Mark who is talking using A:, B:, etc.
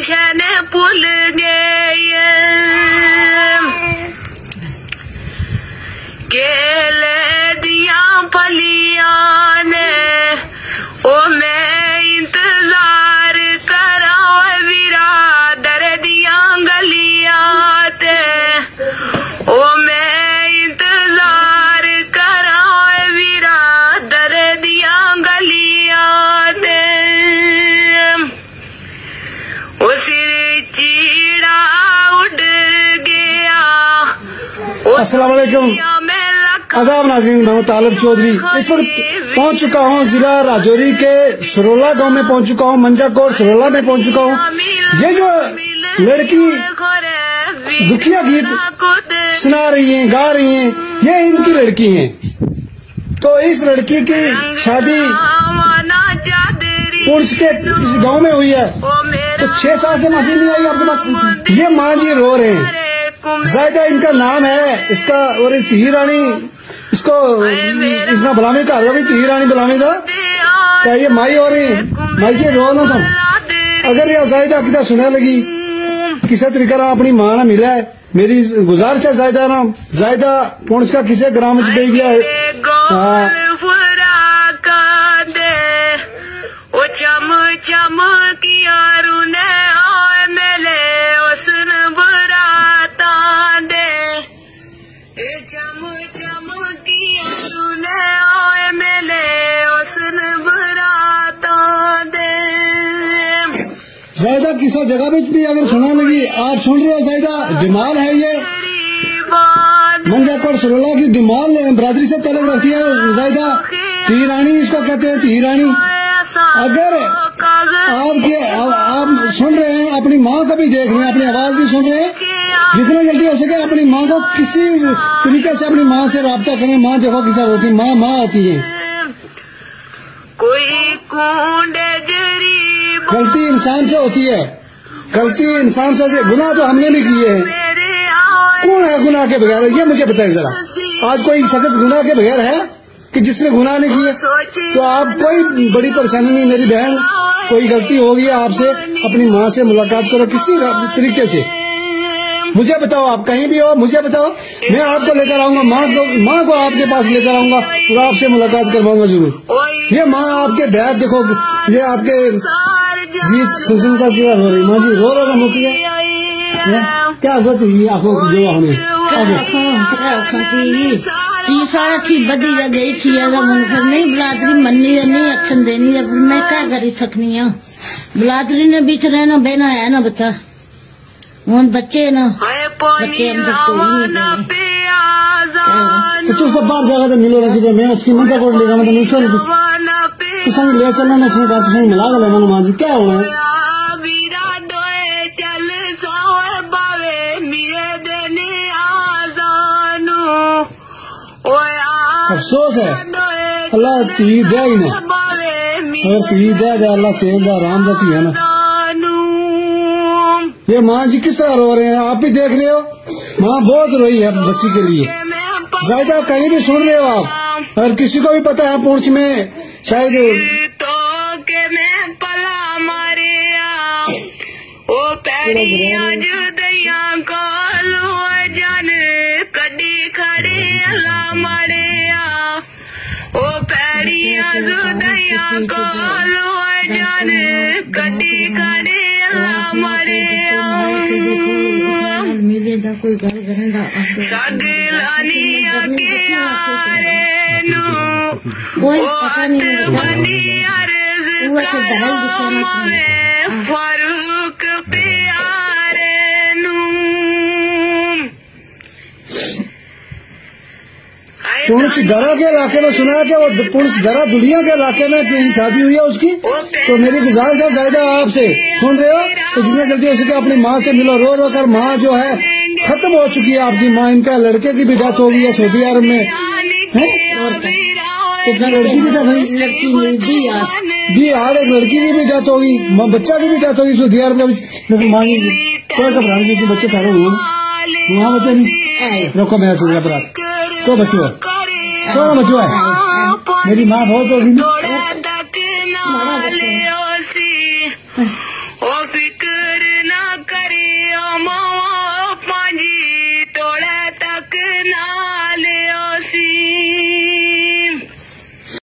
A: Tension भूल गए केले दिया फलियां ने ओ मैं इंतजार करा वीरा दर दिया गलियां ते ओ मैं इंतजार करा वीरा दर दिया गलियां ते ओ सिर चीड़ा उड़ गया।
B: अस्सलाम वालेकुम, आदाब नाज़रीन, मैं तालिब चौधरी इस वक्त पहुंच चुका हूं जिला राजौरी के सरोला गांव में पहुंच चुका हूं, मंजाकोट सरोला में पहुंच चुका हूं। ये जो लड़की दुखिया गीत सुना रही हैं, गा रही हैं, ये इनकी लड़की हैं। तो इस लड़की की शादी पुंछ के किसी गांव में हुई है, तो 6 साल से मासी नहीं आई आपके पास। ये माँ जी रो रहे हैं। जायदा इनका नाम है, इसका और ती रानी, इसको इसना बुलाने का भी ती रानी बुलाने था। क्या ये माई और माई जी रो ना तुम अगर ये जायदा कितना सुनने लगी किसी तरीके ना अपनी मां ना मिला है। मेरी गुजारिश है जायदा ना, जायदा पुंछ का किसी ग्राम में पे गया है।
A: चम चम किया रूने आए मेले उसन बुराता दे चम चम किया रूने आए मेले उसन बुराता दे।
B: जायदा किसी जगह में भी अगर सुनने लगी, आप सुन रहे हो, जायदा डिमाल है। ये मंजाकोट सरोला की डिमाल बरादरी से तलक रखती है। जायदा ती रानी इसको कहते हैं, ती रानी। अगर आप सुन रहे हैं, अपनी माँ को भी देख रहे हैं, अपनी आवाज भी सुन रहे हैं, जितना जल्दी हो सके अपनी माँ को किसी तरीके से अपनी माँ से राब्ता करें। माँ देखो किस तरह होती है, माँ माँ होती है।
A: कोई
B: गलती इंसान से होती है, गलती इंसान से होती है। गुनाह तो हमने भी किए हैं। कौन है गुनाह के बगैर, ये मुझे बताइए जरा। आज कोई शख्स गुनाह के बगैर है कि जिसने गुनाह नहीं किए? तो आप कोई बड़ी परेशानी नहीं। मेरी बहन, कोई गलती होगी आपसे, अपनी माँ से मुलाकात करो किसी तरीके से। मुझे बताओ, आप कहीं भी हो मुझे बताओ, मैं आपको लेकर आऊंगा, माँ को आपके पास लेकर आऊंगा और आपसे मुलाकात करवाऊंगा जरूर। ये माँ आपके बैठ देखो, ये आपके गीत सुन कर क्या रो रही। माँ जी रो रहा मुखिया क्या होती आपको जो हमें
C: सारा थी बदी गई थी मुनकर नहीं बलादरी मन्नी नहीं अच्छन देनी है, मैं क्या करी सकनी हूँ। बलादरी ने बीच रहना बहना है ना बच्चा, उन बच्चे ना बच्चे अंदर
B: तो तू सब बाहर जगह मिलो ना कि मैं उसकी मंजाकोट ले जाना तो नहीं सुन तुम ले चलना ना उसने कहा तुम मिला गया मन माँ जी क्या हुआ है। अफसोस है अल्लाह ती दे ही ना, अगर ती दे अल्लाह तेल दा आराम देती है ना। ये माँ जी किस तरह रो रहे हैं, आप भी देख रहे हो। माँ बहुत रोई है बच्ची के लिए। जायदा कहीं भी सुन रहे हो आप, अगर किसी को भी पता है पुंछ में शायद
C: कोई घर घरंदा कोई पता नहीं
B: पुंछ दरा के इलाके में सुना है कि वो पुंछ दरा दुनिया के इलाके में शादी हुई है उसकी। तो मेरी गुजारिश है जायदा आपसे, सुन रहे हो तो जितने जल्दी हो सके अपनी माँ से मिलो। रो रो कर माँ जो है खत्म हो चुकी है आपकी माँ। इनका लड़के की भी डेथ हो गई है सऊदी अरब में, लड़की भी बिहार एक लड़की की भी डेथ होगी, बच्चा की भी डेथ होगी सऊदी अरब में। माँ की बच्चे ठहरे हुए वहाँ बच्चे नहीं रोको मेरा अपराध को बच्चों है मेरी माँ बहुत होगी।